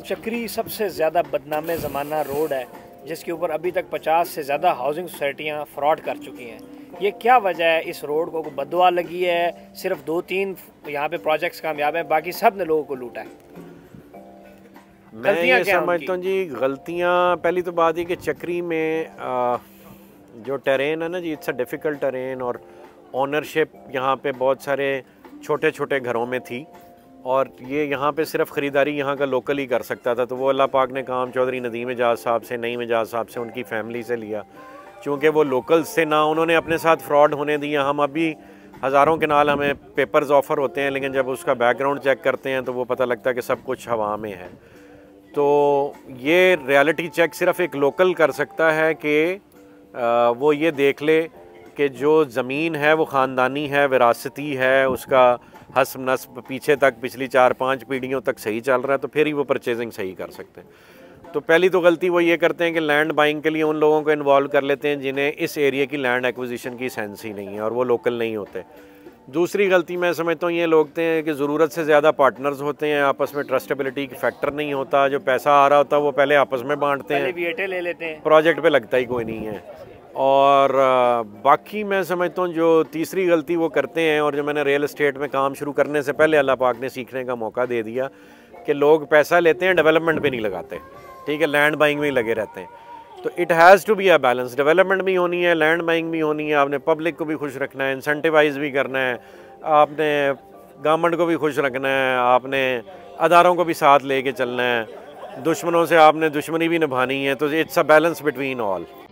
चक्री सबसे ज़्यादा बदनाम ज़माना रोड है, जिसके ऊपर अभी तक 50 से ज़्यादा हाउसिंग सोसाइटियाँ फ्रॉड कर चुकी हैं। ये क्या वजह है? इस रोड को बददुआ लगी है? सिर्फ 2-3 यहाँ पे प्रोजेक्ट्स कामयाब हैं, बाकी सब ने लोगों को लूटा है। मैं ये समझता हूँ जी, गलतियाँ पहली तो बात है कि चक्री में जो टेरेन है ना जी, इट्स अ डिफ़िकल्ट टेरेन, और ओनरशिप यहाँ पे बहुत सारे छोटे छोटे घरों में थी, और ये यहाँ पे सिर्फ ख़रीदारी यहाँ का लोकल ही कर सकता था। तो वो अल्लाह पाक ने काम चौधरी नदीम एजाज साहब से, नईम एजाज साहब से, उनकी फैमिली से लिया। चूँकि वो लोकल से ना उन्होंने अपने साथ फ्रॉड होने दिया। हम अभी हज़ारों के नाल हमें पेपर्स ऑफ़र होते हैं, लेकिन जब उसका बैकग्राउंड चेक करते हैं तो वो पता लगता है कि सब कुछ हवा में है। तो ये रियलिटी चेक सिर्फ एक लोकल कर सकता है कि वो ये देख ले कि जो ज़मीन है वो ख़ानदानी है, विरासती है, उसका हस्ब नस्ब पीछे तक पिछली 4-5 पीढ़ियों तक सही चल रहा है, तो फिर ही वो परचेजिंग सही कर सकते हैं। तो पहली तो गलती वो ये करते हैं कि लैंड बाइंग के लिए उन लोगों को इन्वॉल्व कर लेते हैं जिन्हें इस एरिया की लैंड एक्विजिशन की सेंस ही नहीं है, और वो लोकल नहीं होते। दूसरी गलती मैं समझता हूँ ये लोग हैं कि ज़रूरत से ज़्यादा पार्टनर्स होते हैं, आपस में ट्रस्टेबिलिटी की फैक्टर नहीं होता। जो पैसा आ रहा होता है वो पहले आपस में बांटते हैं, वीएटे ले लेते हैं, प्रोजेक्ट पे लगता ही कोई नहीं है। और बाकी मैं समझता हूँ जो तीसरी गलती वो करते हैं, और जो मैंने रियल एस्टेट में काम शुरू करने से पहले अल्लाह पाक ने सीखने का मौका दे दिया, कि लोग पैसा लेते हैं डेवलपमेंट पे नहीं लगाते, ठीक है, लैंड बाइंग में ही लगे रहते हैं। तो it has to be a balance, development भी होनी है, लैंड बाइंग भी होनी है। आपने पब्लिक को भी खुश रखना है, इंसेंटिवाइज भी करना है, आपने गवर्नमेंट को भी खुश रखना है, आपने अदारों को भी साथ लेके चलना है, दुश्मनों से आपने दुश्मनी भी निभानी है। तो it's a balance between all.